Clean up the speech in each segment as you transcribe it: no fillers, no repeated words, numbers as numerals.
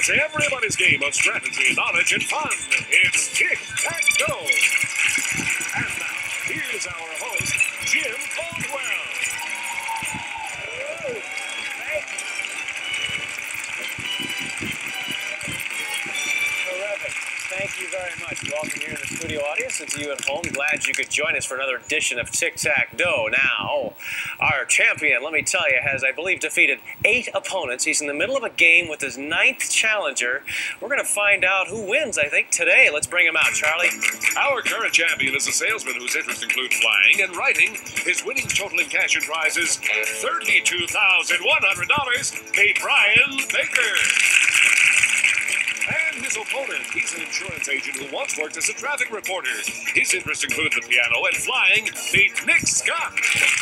It's everybody's game of strategy, knowledge, and fun. It's Tic-Tac-Toe. And now, here's our host, Jim Caldwell. Terrific. Thank you very much. Welcome here in the studio audience and to you at home. Glad you could join us for another edition of Tic-Tac-Toe. Now, our champion, let me tell you, has, I believe, defeated 8 opponents. He's in the middle of a game with his 9th challenger. We're going to find out who wins, I think, today. Let's bring him out, Charlie. Our current champion is a salesman whose interests include flying and writing. His winnings total in cash and prizes, $32,100, paid Brian Baker. And his opponent, he's an insurance agent who once worked as a traffic reporter. His interests include the piano and flying. Meet Nick Scott.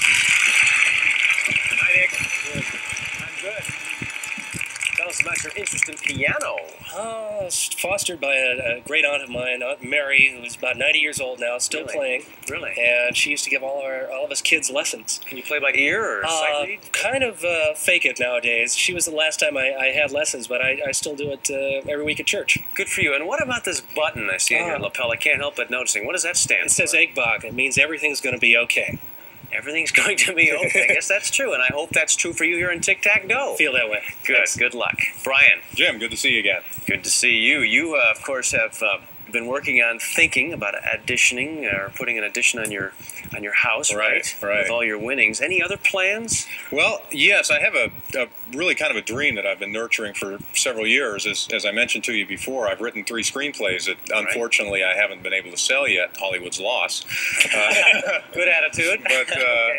Hi, Nick. Good. I'm good. Tell us about your interest in piano. It's fostered by a great aunt of mine, Aunt Mary, who's about 90 years old now, still playing. Really? And she used to give all of us kids lessons. Can you play by ear or sight read? Kind of fake it nowadays. She was the last time I had lessons, but I still do it every week at church. Good for you. And what about this button I see in your lapel? I can't help but noticing. What does that stand for? It says Eggbog. It means everything's going to be okay. Everything's going to be okay. I guess that's true, and I hope that's true for you here in Tic-Tac-Toe. Feel that way. Good. Yes. Good luck. Brian. Jim, good to see you again. Good to see you. You, of course, have been working on thinking about additioning or putting an addition on your house, right? Right. With all your winnings. Any other plans? Well, yes, I have a really kind of a dream that I've been nurturing for several years. As I mentioned to you before, I've written 3 screenplays that unfortunately I haven't been able to sell yet. Hollywood's loss. Good attitude. But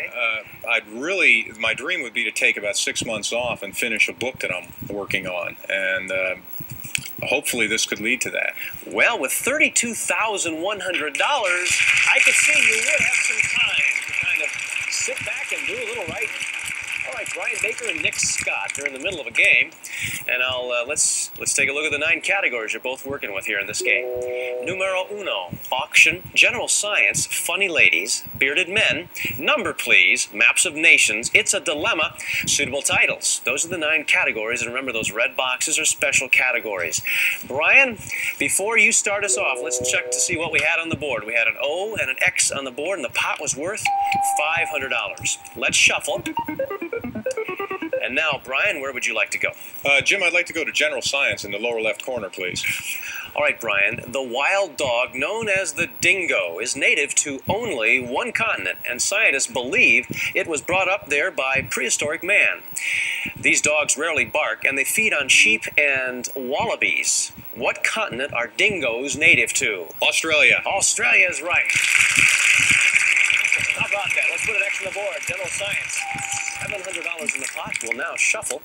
Okay. my dream would be to take about 6 months off and finish a book that I'm working on. And hopefully this could lead to that. Well, with $32,100, I could see you would have some time to kind of sit back and do a little writing. All right, Brian Baker and Nick Scott, they're in the middle of a game, and let's take a look at the 9 categories you're both working with here in this game. Numero uno, auction, general science, funny ladies, bearded men, number please, maps of nations, it's a dilemma, suitable titles. Those are the 9 categories, and remember those red boxes are special categories. Brian, before you start us off, let's check to see what we had on the board. We had an O and an X on the board, and the pot was worth $500. Let's shuffle. And now, Brian, where would you like to go? Jim, I'd like to go to general science in the lower left corner, please. All right, Brian. The wild dog known as the dingo is native to only one continent, and scientists believe it was brought up there by prehistoric man. These dogs rarely bark, and they feed on sheep and wallabies. What continent are dingoes native to? Australia. Australia is right. How about that? Let's put an X on the board. General science. $700 in the pot. We'll now shuffle.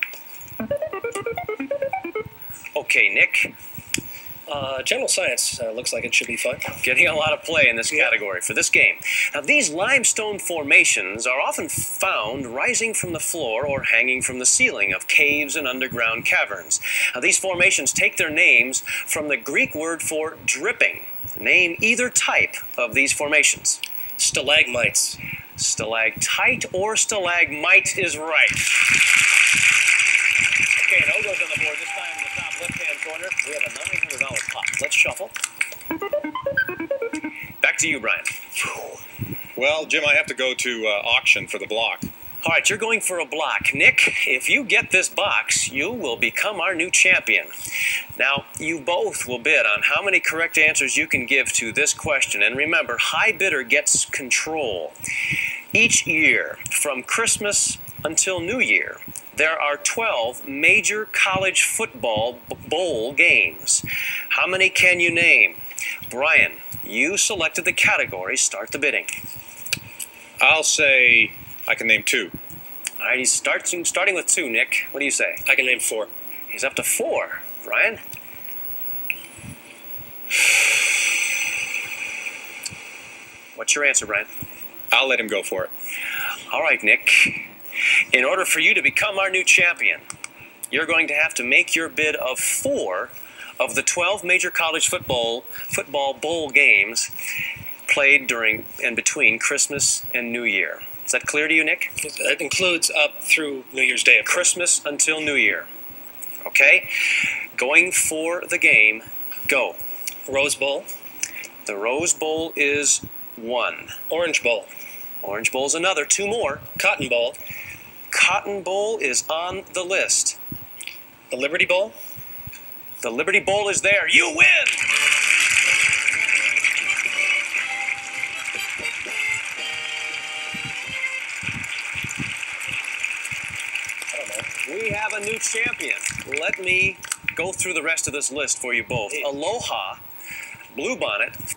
Okay, Nick. General science looks like it should be fun. Getting a lot of play in this category for this game. Now, these limestone formations are often found rising from the floor or hanging from the ceiling of caves and underground caverns. Now, these formations take their names from the Greek word for dripping. Name either type of these formations. Stalagmites. Stalactite or stalagmite is right. Okay, an O goes on the board, this time in the top left-hand corner. We have a $900 pot. Let's shuffle. Back to you, Brian. Well, Jim, I have to go to auction for the block. All right, you're going for a block. Nick, if you get this box, you will become our new champion. Now, you both will bid on how many correct answers you can give to this question. And remember, high bidder gets control. Each year, from Christmas until New Year, there are 12 major college football bowl games. How many can you name? Brian, you selected the category. Start the bidding. I'll say I can name 2. All right, he's starting with 2, Nick. What do you say? I can name 4. He's up to 4. Brian? What's your answer, Brian? I'll let him go for it. All right, Nick. In order for you to become our new champion, you're going to have to make your bid of 4 of the 12 major college football bowl games played during and between Christmas and New Year. Is that clear to you, Nick? That includes up through New Year's Day. Christmas until New Year. Okay? Going for the game. Go. Rose Bowl. The Rose Bowl is 1. Orange Bowl. Orange Bowl's another. 2 more. Cotton Bowl. Cotton Bowl is on the list. The Liberty Bowl. The Liberty Bowl is there. You win! We have a new champion. Let me go through the rest of this list for you both. Aloha, Bluebonnet.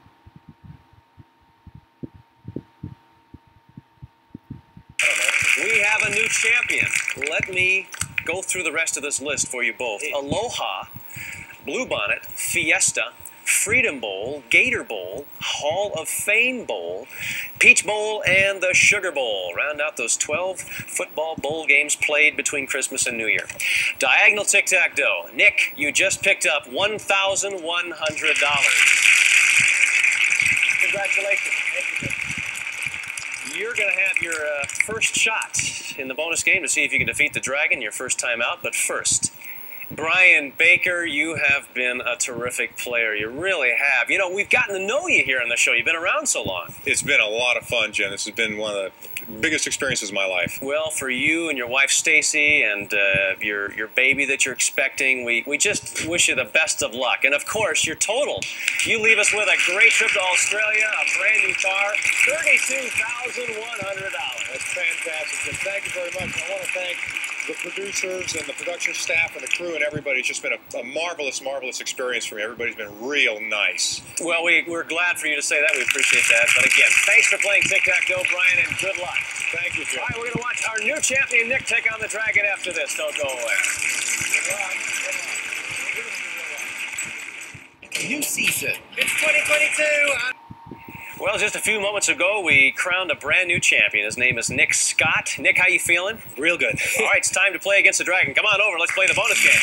We have a new champion. Let me go through the rest of this list for you both. Aloha, Bluebonnet, Fiesta, Freedom Bowl, Gator Bowl, Hall of Fame Bowl, Peach Bowl, and the Sugar Bowl. Round out those 12 football bowl games played between Christmas and New Year. Diagonal tic-tac-toe. Nick, you just picked up $1,100. Congratulations. You're going to have your first shot in the bonus game to see if you can defeat the Dragon your first time out. But first, Brian Baker, you have been a terrific player. You really have. You know, we've gotten to know you here on the show. You've been around so long. It's been a lot of fun, Jim. This has been one of the biggest experiences of my life. Well, for you and your wife, Stacy, and your baby that you're expecting, we just wish you the best of luck. And, of course, your total. You leave us with a great trip to Australia, a brand new car, $32,100. That's fantastic, Jim. Thank you very much. I want to thank the producers and the production staff and the crew and everybody. It's just been a marvelous, marvelous experience for me. Everybody's been real nice. Well, we're glad for you to say that. We appreciate that. But again, thanks for playing tic-tac-toe, Brian, and good luck. Thank you, Jim. All right, we're going to watch our new champion, Nick, take on the Dragon after this. Don't go away. Good luck. New season. It's 2022. Well, just a few moments ago, we crowned a brand new champion. His name is Nick Scott. Nick, how you feeling? Real good. All right, it's time to play against the Dragon. Come on over. Let's play the bonus game.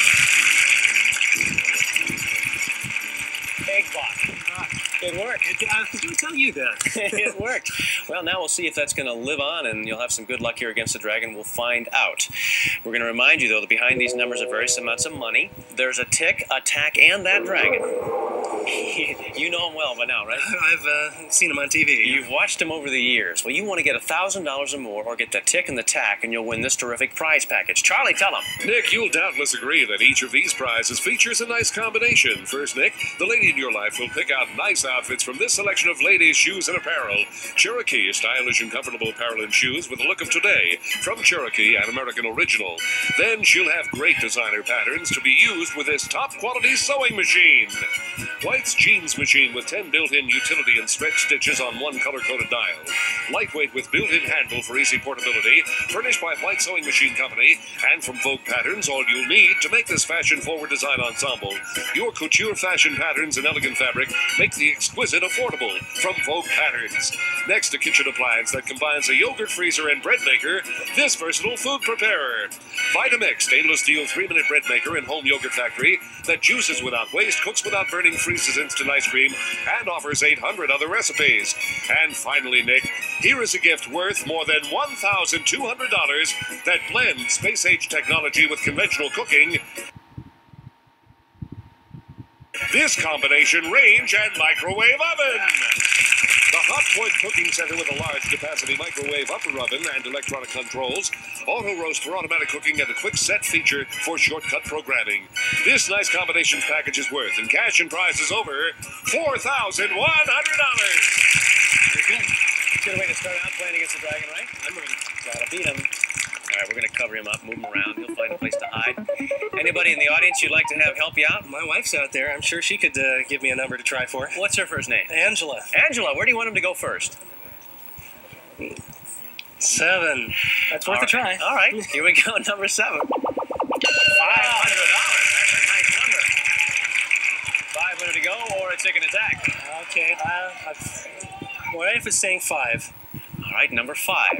Egg block. It worked. I was going to tell you that. It worked. Well, now we'll see if that's going to live on, and you'll have some good luck here against the Dragon. We'll find out. We're going to remind you, though, that behind these numbers are various amounts of money. There's a tick, a tack, and that Dragon. You know him well by now, right? I've seen him on TV. You've watched him over the years. Well, you want to get $1,000 or more, or get the tick and the tack, and you'll win this terrific prize package. Charlie, tell him. Nick, you'll doubtless agree that each of these prizes features a nice combination. First, Nick, the lady in your life will pick out nice outfits from this selection of ladies' shoes and apparel. Cherokee, stylish and comfortable apparel and shoes with the look of today. From Cherokee, an American original. Then she'll have great designer patterns to be used with this top-quality sewing machine. White's jeans machine with 10 built-in utility and stretch stitches on one color-coded dial. Lightweight with built-in handle for easy portability. Furnished by White Sewing Machine Company. And from Vogue Patterns, all you'll need to make this fashion-forward design ensemble. Your couture fashion patterns and elegant fabric make the exquisite affordable from Vogue Patterns. Next, a kitchen appliance that combines a yogurt freezer and bread maker, this versatile food preparer. Vitamix, stainless steel 3-minute bread maker and home yogurt factory that juices without waste, cooks without burning, freezes instant ice cream, and offers 800 other recipes. And finally, Nick, here is a gift worth more than $1,200 that blends space-age technology with conventional cooking. This combination range and microwave oven. The Hot Point Cooking Center with a large capacity microwave upper oven and electronic controls, auto roast for automatic cooking, and a quick set feature for shortcut programming. This nice combinations package is worth, and cash and prizes over $4,100. Good way to start out playing against the Dragon, right? I'm ready. Gotta beat him. All right, we're going to cover him up, move him around. He'll find a place to hide. Anybody in the audience you'd like to have help you out? My wife's out there. I'm sure she could give me a number to try for. What's her first name? Angela. Angela, where do you want him to go first? 7. That's worth a try. All right, here we go, number 7. $500. That's a nice number. 500 to go, or a tick and a tack? Okay. What if it's saying 5? All right, number 5.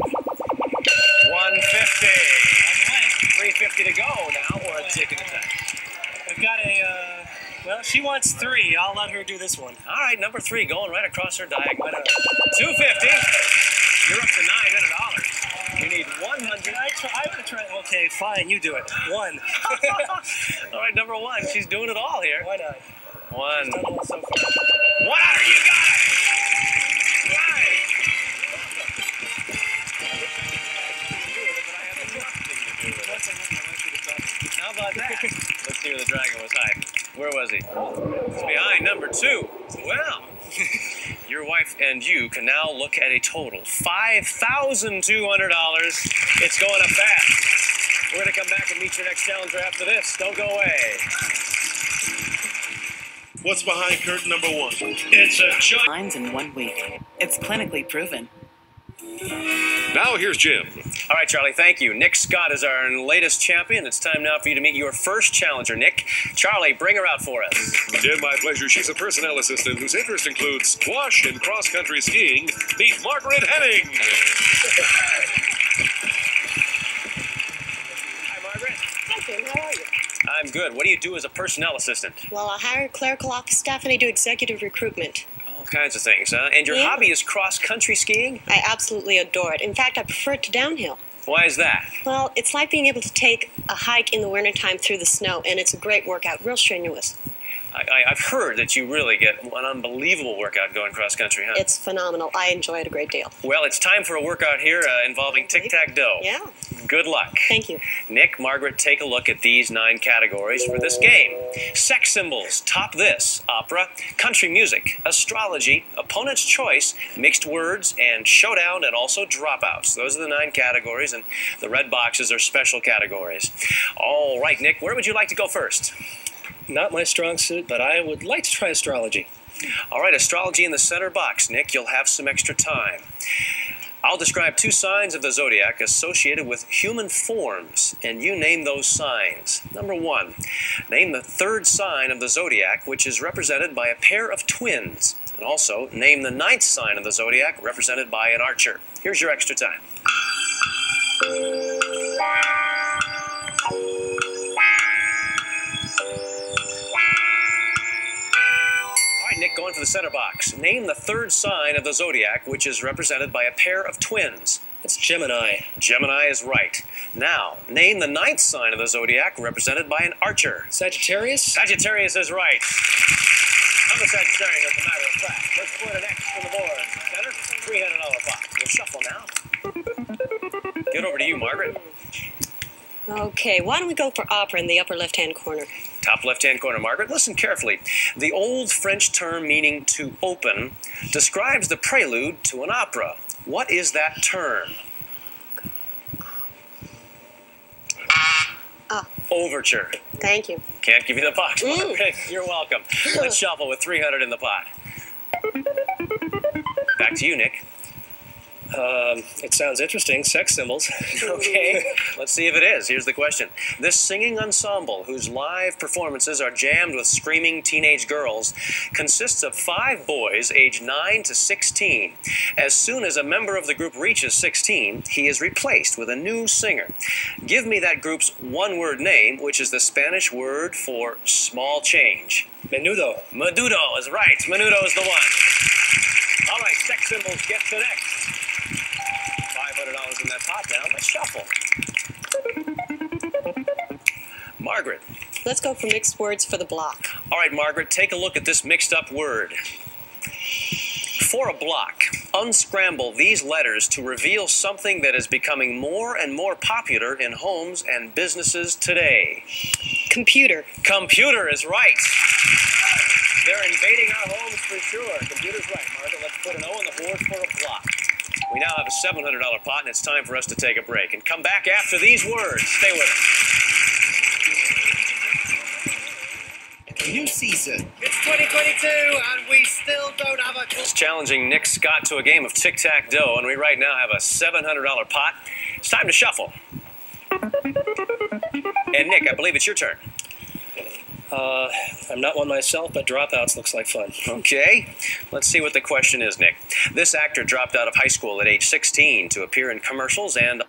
150. $350 to go now, or a tick and a tack? I've got a, well, she wants 3. I'll let her do this one. All right, number 3, going right across her diagonal. $250. You're up to $900. You need 100. I would have tried. Okay, fine, you do it. 1. All right, number 1. She's doing it all here. Why not? 1. Done well so far. 1 you got it! Right. How about that? Let's see where the dragon was hiding. Where was he? He's behind number 2. Well, your wife and you can now look at a total $5,200. It's going up fast. We're going to come back and meet your next challenger after this. Don't go away. What's behind curtain number 1? It's a giant. Lines in 1 week. It's clinically proven. Now here's Jim. All right, Charlie, thank you. Nick Scott is our latest champion. It's time now for you to meet your first challenger, Nick. Charlie, bring her out for us. Jim, my pleasure. She's a personnel assistant whose interest includes squash and cross-country skiing. Meet Margaret Henning. Hi, Margaret. Hi, Jim. How are you? I'm good. What do you do as a personnel assistant? Well, I hire clerical office staff and I do executive recruitment. All kinds of things, huh? And your Yeah. hobby is cross-country skiing? I absolutely adore it. In fact, I prefer it to downhill. Why is that? Well, it's like being able to take a hike in the wintertime through the snow, and it's a great workout, real strenuous. I've heard that you really get an unbelievable workout going cross-country, huh? It's phenomenal. I enjoy it a great deal. Well, it's time for a workout here involving tic-tac-toe. Yeah. Good luck. Thank you. Nick, Margaret, take a look at these 9 categories for this game. Sex symbols, top this, opera, country music, astrology, opponent's choice, mixed words, and showdown, and also dropouts. Those are the 9 categories, and the red boxes are special categories. All right, Nick, where would you like to go first? Not my strong suit, but I would like to try astrology. All right, astrology in the center box. Nick, you'll have some extra time. I'll describe 2 signs of the zodiac associated with human forms, and you name those signs. Number 1, name the 3rd sign of the zodiac, which is represented by a pair of twins. And also, name the 9th sign of the zodiac, represented by an archer. Here's your extra time. Nick, going for the center box. Name the 3rd sign of the zodiac, which is represented by a pair of twins. It's Gemini. Gemini is right. Now, name the 9th sign of the zodiac, represented by an archer. Sagittarius? Sagittarius is right. I'm a Sagittarian, as a matter of fact. Let's put an X on the board. Center, $300 pot. We'll shuffle now. Get over to you, Margaret. Okay, why don't we go for opera in the upper left-hand corner? Top left-hand corner, Margaret. Listen carefully. The old French term meaning to open describes the prelude to an opera. What is that term? Overture. Thank you. Can't give you the box, Margaret. You're welcome. Let's shuffle with 300 in the pot. Back to you, Nick. It sounds interesting. Sex symbols. Okay, let's see if it is. Here's the question. This singing ensemble, whose live performances are jammed with screaming teenage girls, consists of 5 boys aged 9 to 16. As soon as a member of the group reaches 16, he is replaced with a new singer. Give me that group's one-word name, which is the Spanish word for small change. Menudo. Menudo is right. Menudo is the one. All right, sex symbols get to next. $500 in that pot now. Let's shuffle. Margaret. Let's go for mixed words for the block. All right, Margaret, take a look at this mixed-up word. For a block, unscramble these letters to reveal something that is becoming more and more popular in homes and businesses today. Computer. Computer is right. They're invading our homes for sure. Computer's right, Margaret. Let's put an O on the board for a block. We now have a $700 pot, and it's time for us to take a break and come back after these words. Stay with us. New season. It's 2022, and we still don't have a... It's challenging Nick Scott to a game of tic-tac-toe, and we right now have a $700 pot. It's time to shuffle. And Nick, I believe it's your turn. I'm not one myself, but dropouts looks like fun. Okay, let's see what the question is, Nick. This actor dropped out of high school at age 16 to appear in commercials and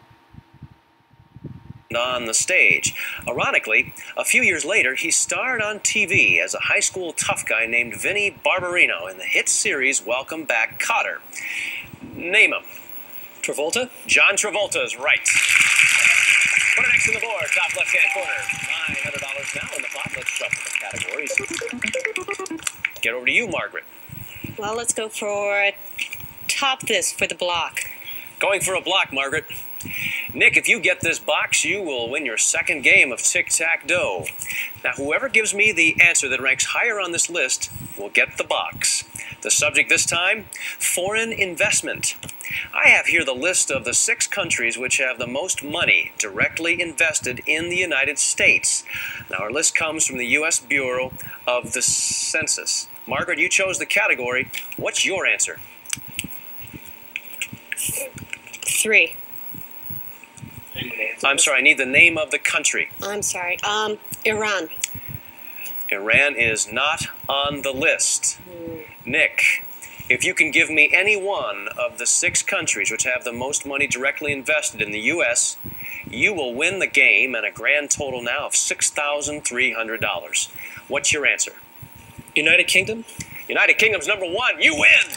on the stage. Ironically, a few years later, he starred on TV as a high school tough guy named Vinnie Barbarino in the hit series Welcome Back, Kotter. Name him. Travolta? John Travolta is right. Put an X in the board, top left-hand corner. $900 now in the pot. Let's shuffle the categories. Get over to you, Margaret. Well, let's go for top this for the block. Going for a block, Margaret. Nick, if you get this box, you will win your second game of tic-tac-toe. Now, whoever gives me the answer that ranks higher on this list will get the box. The subject this time, foreign investment. I have here the list of the 6 countries which have the most money directly invested in the United States. Now, our list comes from the U.S. Bureau of the Census. Margaret, you chose the category. What's your answer? 3. I'm sorry, I need the name of the country. I'm sorry. Iran. Iran is not on the list. Nick, if you can give me any one of the 6 countries which have the most money directly invested in the U.S., you will win the game and a grand total now of $6,300. What's your answer? United Kingdom? United Kingdom's number 1. You win!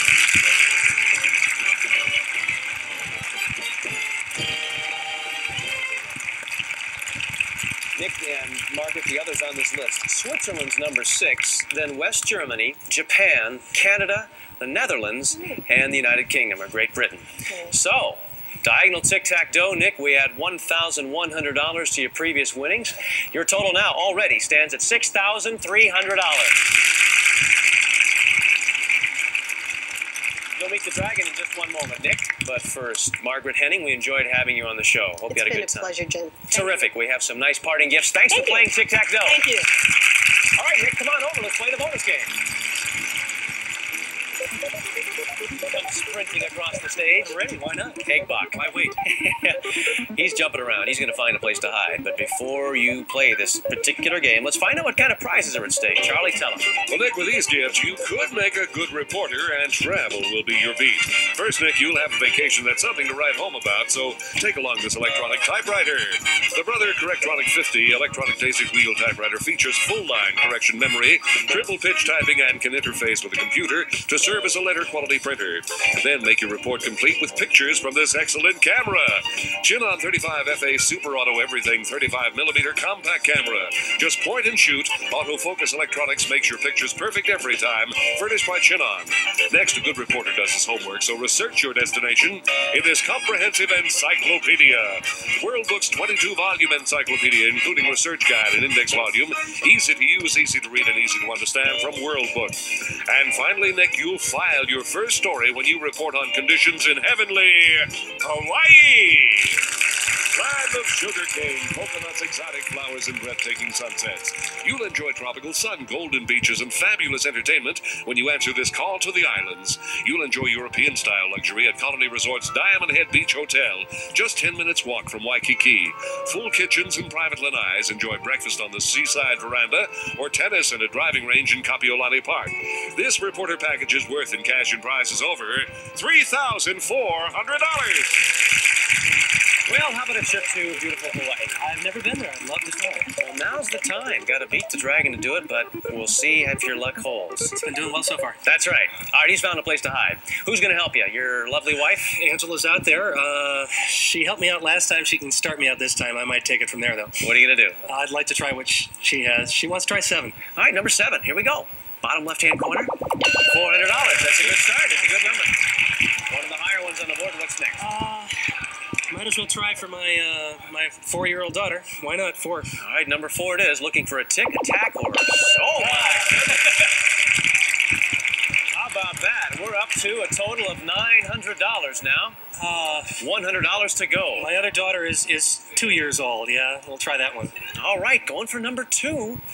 Nick and Margaret, the others on this list. Switzerland's number 6, then West Germany, Japan, Canada, the Netherlands, and the United Kingdom, or Great Britain. So, diagonal tic-tac-toe, Nick, we add $1,100 to your previous winnings. Your total now already stands at $6,300. You'll meet the dragon in just one moment, Nick. But first, Margaret Henning, we enjoyed having you on the show. Hope you had a good time. It's been a pleasure, Jim. Terrific. We have some nice parting gifts. Thanks for playing tic-tac-toe. Thank you. All right, Nick, come on over. Let's play the bonus game. Comes sprinting across the stage. Ready, why not? Eggbach. Why wait? He's jumping around. He's going to find a place to hide. But before you play this particular game, let's find out what kind of prizes are at stake. Charlie, tell him. Well, Nick, with these gifts, you could make a good reporter, and travel will be your beat. First, Nick, you'll have a vacation that's something to write home about, so take along this electronic typewriter. The Brother Correctronic 50 electronic basic wheel typewriter features full-line correction memory, triple pitch typing, and can interface with a computer to serve as a letter-quality printer. Then make your report complete with pictures from this excellent camera. Chinon 35 FA Super Auto Everything 35mm compact camera. Just point and shoot. Autofocus electronics makes your pictures perfect every time. Furnished by Chinon. Next, a good reporter does his homework, so research your destination in this comprehensive encyclopedia. World Book's 22-volume encyclopedia, including research guide and index volume. Easy to use, easy to read, and easy to understand from World Book. And finally, Nick, you'll file your first story when you report on conditions in heavenly Hawaii. Land of sugarcane, coconuts, exotic flowers, and breathtaking sunsets. You'll enjoy tropical sun, golden beaches, and fabulous entertainment when you answer this call to the islands. You'll enjoy European-style luxury at Colony Resort's Diamond Head Beach Hotel, just 10 minutes walk from Waikiki. Full kitchens and private lanais. Enjoy breakfast on the seaside veranda or tennis and a driving range in Kapiolani Park. This reporter package is worth in cash and prizes over $3,400. Well, how about a trip to beautiful Hawaii? I've never been there. I'd love to try. Well, now's the time. Got to beat the dragon to do it, but we'll see if your luck holds. It's been doing well so far. That's right. All right, he's found a place to hide. Who's going to help you? Your lovely wife? Angela's out there. She helped me out last time. She can start me out this time. I might take it from there, though. What are you going to do? I'd like to try what she has. She wants to try 7. All right, number 7. Here we go. Bottom left-hand corner. $400. That's a good start. It's a good number. One of the higher ones on the board. What's next? Might as well try for my 4-year-old daughter. Why not 4? All right, number 4 it is. Looking for a tick, attack, or so my goodness. How about that? We're up to a total of $900 now. $100 to go. My other daughter is 2 years old. Yeah, we'll try that one. All right, going for number 2.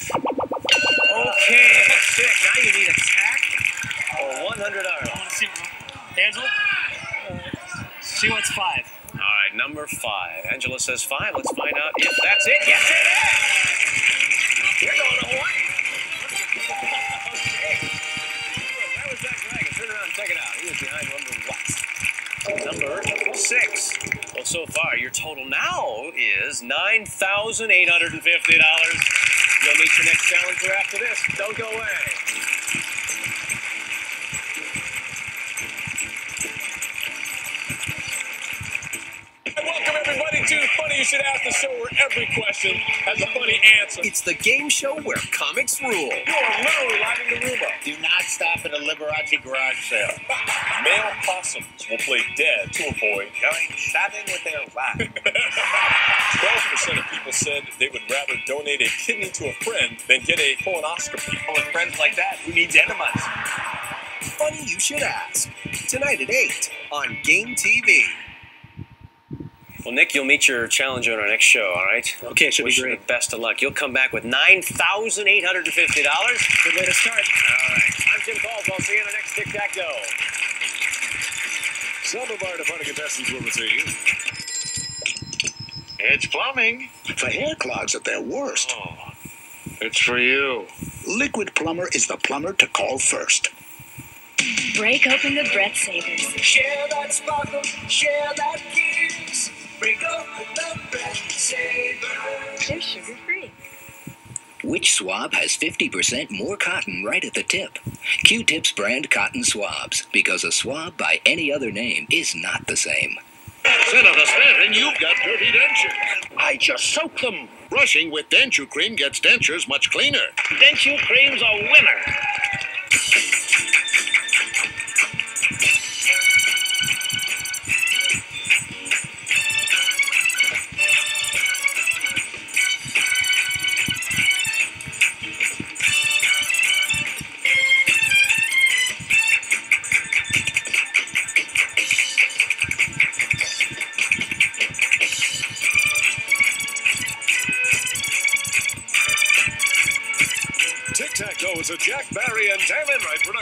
Okay, tick. Now you need attack or $100. Angela? She wants 5. All right, number 5. Angela says 5. Let's find out if that's it. Yes, it is! You're going to Hawaii. Okay. That was that dragon. Turn around and check it out. He was behind number 6. Well, so far, your total now is $9,850. You'll meet your next challenger after this. Don't go away. You should ask the show where every question has a funny answer. It's the game show where comics rule. You are literally lighting the room up. Do not stop at a Liberace garage sale. Male possums will play dead to avoid Going shopping with their wife. 12% of people said they would rather donate a kidney to a friend than get a colonoscopy. Well, with friends like that, who needs enemas? Funny You Should Ask. Tonight at 8 on Game TV. Well, Nick, you'll meet your challenger on our next show, all right? Okay, should Wish be you great. the best of luck. You'll come back with $9,850. Good way to start. All right. I'm Jim Caldwell. See you in the next Tic-Tac-Toe. Some of our departing contestants will receive It's plumbing. For hair clogs at their worst, It's for you. Liquid Plumber is the plumber to call first. Break open the Breath Savers. Share that sparkle, share that kiss. Break open the Breath Savers. They're sugar-free. Which swab has 50% more cotton right at the tip? Q-Tips brand cotton swabs, because a swab by any other name is not the same. Senator Stanton, you've got dirty dentures. I just soak them. Brushing with Denture Cream gets dentures much cleaner. Denture Cream's a winner. Tic-Tac-Toe is a Jack Barry and Dan Enright